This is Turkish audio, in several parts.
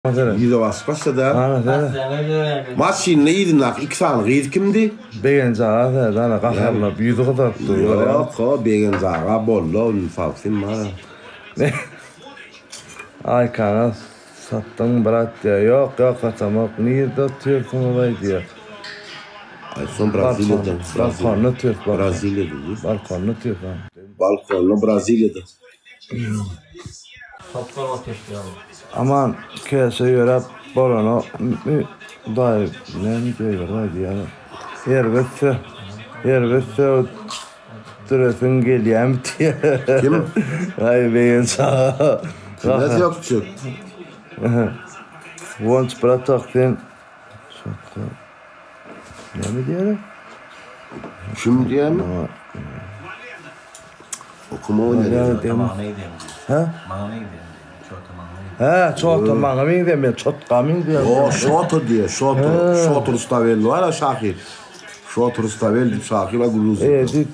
Yüze basmışsa da. Maşinle yedinlak 2 saniye giydi kimdi? Begen zağa da kafarla yüzü kızarttı. Yok o begen zağa bollu onun falsin var. Ay kana sattın bırak diye yok kaçamak nerede tutuyorsun olay diye. Ay son Brezilya'da. Balkonlu tutuyor. Brezilya'da. Balkonlu tutuyor. Balkonlu Brezilya'da. Toplar ateşli alır. Aman kese yörep bolano dayı ne diyor hadi ya. Yer vetse durusun geliyem diye. Kim? Ay beyin sağa. Ne yok çık? Once bıraktıktan ne mi diyelim? Kim diye mi? Okuma oynuyor. Ha? Ha, çoğutu bana mı diyeyim, çoğutkamin diyeyim. O şotu diye, şotu Rustavel var ya Şakir. Şotu Rustavel deyip Şakir'e gülüyorsun.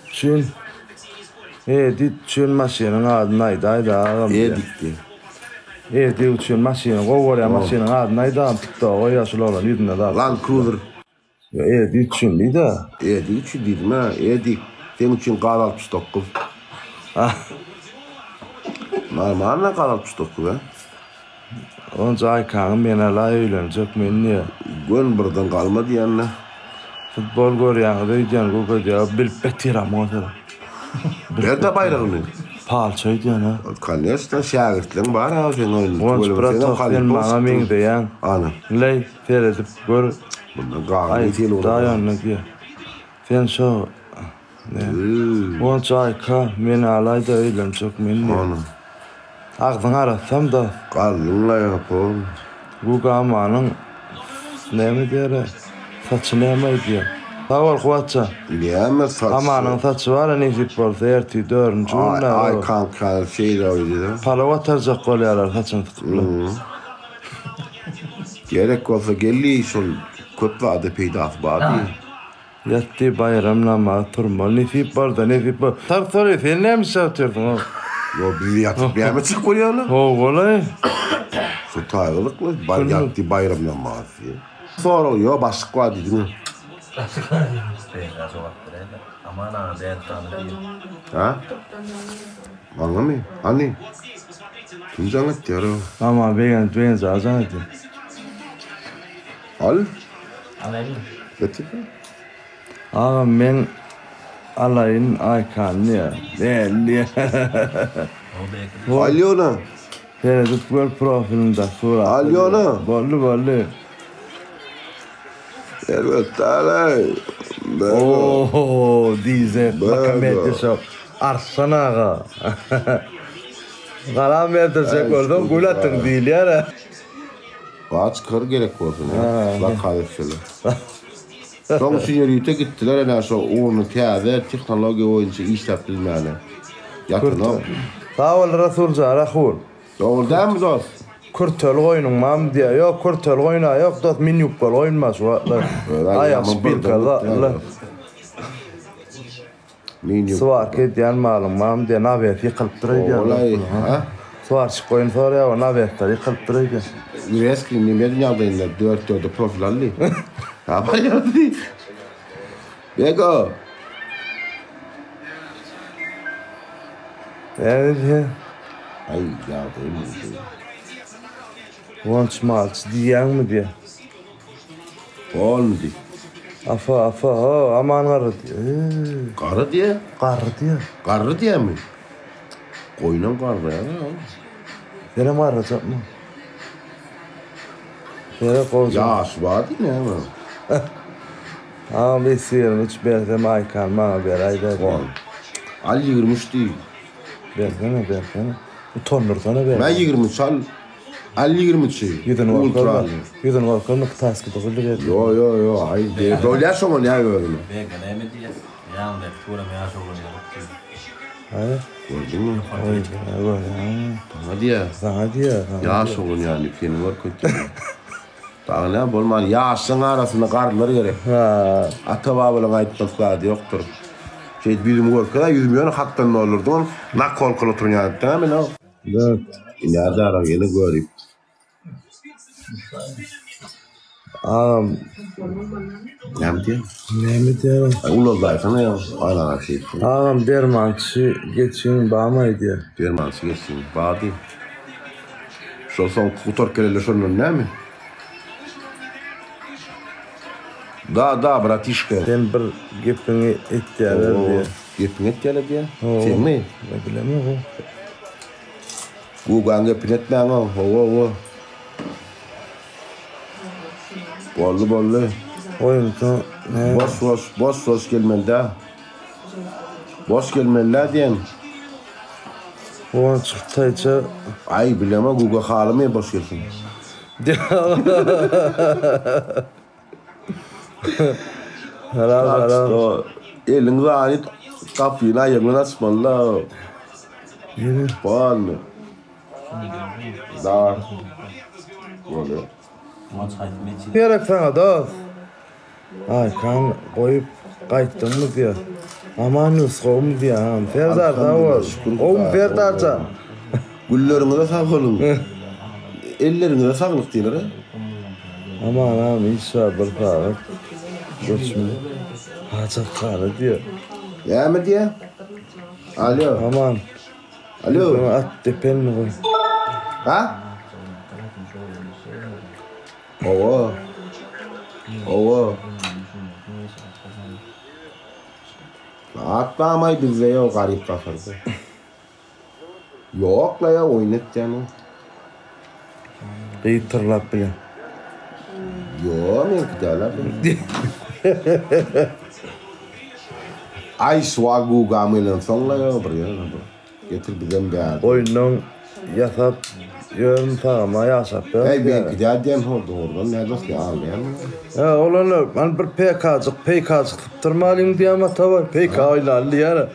Edit çün maşinin adınaydı, ağam diye. Edit çün maşinin, kovorya maşinin adınaydı, ağam tıkta, o yaşlı olan yüzüne da. Land Cruiser. Edit çün deydi. Edit çün deydim ha, Edit. Senin için kar 69. Normalde kar 69 ha. Onca Aykan'ın bana la öğlenecek men niye? Gün buradan kalmadı yanına. Futbol görüyanı da idiyen koku diye bilip betiram o da. Nerede bayrağını? Palçaydı yana. Kalestan şagirtlerin var ha sen oyunu. Onca bıraktıktan bana men diyen. Ana. Ley seyredip gör. Bundan gağını Ay tel olur. dayanlı diye. Sen şu. Onca Aykan beni alayda öğlenecek men niye? Ana. Ağzını aratsam da. Kalınla yapalım. Bu gamanın ne mi diyor? Saçı ne mi diyor? Sağ ol kuvatça. Diyemez saçı. Amanın saçı var ya nefik bolsa erti dörüncü ünler. Ay kanka şeyle öyle. Pala vatarcak kolyalar saçını tıkıplı. Gerek olsa gelli şol köp vaade peyda badi. Yatti bayramlama turma nefik barda nefik bar. Tartarı sen ne mi satıyordun o? Yo bizi yatıp bir yemek çıkıyor lan. O kolay. Şu tayılıklı yattı bayramla maafi. Sonra oluyor başka var dedim. Aman ha ben tanıdım. Ha? Anlamıyor. Hani? Kim zannet diyor o? Ama ben zaten ettim. Al. Alayım. Getir. Ağam ben alayın Aykan niye? Belli. Alyona. Seyredip gör profilinde sura. Alyona. Bollu. Evet alay. Ooo dize makamete şok. Arslan ağa. Kalan verdirsek oradan gol attın değil ya. Kaç kır gerek olsun ya. Bak kalefşeler. Son sinyorite gittiler en aşağı onu tiyade teknoloji oyuncu iş yaptırmayana. Yatın o. Sağ ol Resul Rahul. Doğru değil mi dost? Kurtöl oyunun mam diye yok kurtöl oyna yok dost minyuk bol oynmaz o. Ayak spilka la. Suvar ki diyen malum mam diye navet yıkılıp duruyor. Olay ha? Suvar çıkoyun sonra ya o navetler yıkılıp duruyor. Reskin nimedin yaldayınlar 4 profil alli. Haber yaptı değil. Beko. Evet ya. Ay ya değil mi? Onç malç diyen mi diye. Olmadı. Afa ha aman karı diye. Karı diye. Karı diye mi? Koyunun karı ya. Benim arayacak mı? Yere kovacağım. Ya asbadı ne ama? Ama besiyorum hiç berzem Aykan bana bir ayda. Al 23 değil. Berzene. Utanır sana ver. Ben 23 al 23 şey. Yüzün varkanı taskı dokuldu ver. Yo ay diye. Dolar sonra ne gördün? Ben ne mi diye? Yani tuğra mı yaşa oluyor. Hayır. Gördün mü? Hayır. Sana diye. Yaş olun yani film var kötü. Daha ne bolman yaşın arasında karılar gerek. Ata babaların aytmaklar yoktur. Şey bizim korkuda 100 milyon haktan ne olurdu? Nak korkulu oturun yani. Tamam mı? Evet. Nerede ara yeni görüp. Ağam Ne mi diyor? ne mi diyorum? Ulozdaysan ya. Aynen şey. Ağam dermançı geçin bağmaydı. Dermansı geçsin. Bağ değil. Şu son kutor kelele şunun ne mi? Da bratişka. Ben bir gepini ettiler diye. Gepin ettiler diye. Sen mi? Ne bileyim o. Gugan gepin etmen o. Bollu. Oyuncu ne? Boş gelmeli. Boş gelmeli diyen. O çıktayca Ay bileme Guga halime boş gelsin. Hala. Elin ait kapıyla ayağını açmalı. Yine. Bağlı. Dar. Böyle. Maç hayatım Gerek sana da. Ay kan koyup kayttın mı diye. Aman Yusuf mu diye. Ferdar da var. Oğlum Ferdarca. Güllerine de sağ olun. Ellerine de sağlık diyorlar. Aman ağam iş var bir para. Geçmiyor. Hacak para diyor. Ya mı diye? Alo. Aman. Alo. Bana at tepenini koy. Ha? Ova. Atlamayı bize yok garip kafası. Yok la ya oynat canım. İyi tırlap bile. Yok ne gidiyorlar. Ay swagu gamelan son la ya buraya. Getir bizim bir. Oyunun yasap yarın sağma yasap. Hey ben gidiyorum oradan ne nasıl ya Ya olanlar ben bir PK'cık tutturmalıyım diye ama tabi PK oynarlı yani.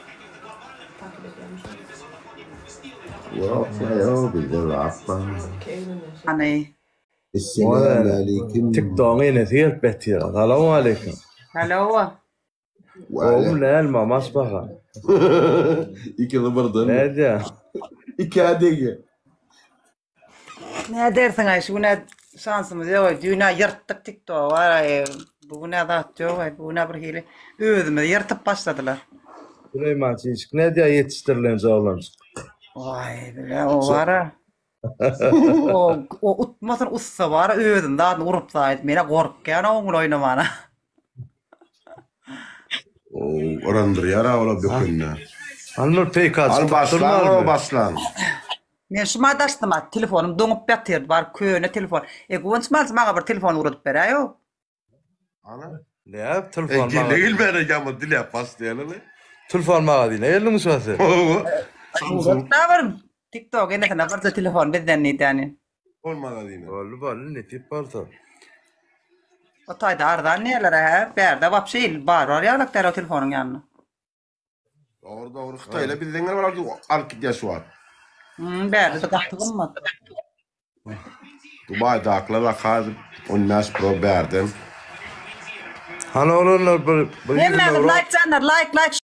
Yok la bize yapma. Hani. Esselamu aleyküm. TikTok'u yine elbette ya. Selamun aleyküm. Hello. Oğlum ne elma mas baka. İki zıbırdın. Ne diyor? İki adegi. Ne dersin Ayşe? Bugüne şansımız yok. Düğüne yırttık TikTok var. Bugüne da yok. Bugüne bir hile. Özümü yırtıp başladılar. Süleyman Çiğçik ne diye yetiştirilince oğlum? Vay bile o var. O utmasın ussa var. Özüm daha urup saydı. Mene korkuyor. Onun oynamana. Orandır yara ola bükünne. Anlar PK'cık Al baslan o baslan. Men şuma daştım ha. Telefonum donup yatırdı. Var köyüne telefon. Gonçmaz bana bir telefon urup berayo. Ana. Ne yap? Telefon mağa. Değil bana camı dile paslayanı. Telefon mağa değil. Ne yerli mi şurası? Ne var? TikTok ene sana varsa telefon bizden ne yani. Olmadı dine. Vallahi ne tip varsa. O tayda ardan neler ha? Berde vapşil var ya laktar o telefonun yanına. Orada Xitayla bizden var arkadaş var. Berde de taktım mı? Dubai'de akla kaldı. Onnas pro berden. Hani olanlar bir Hemen like canlar like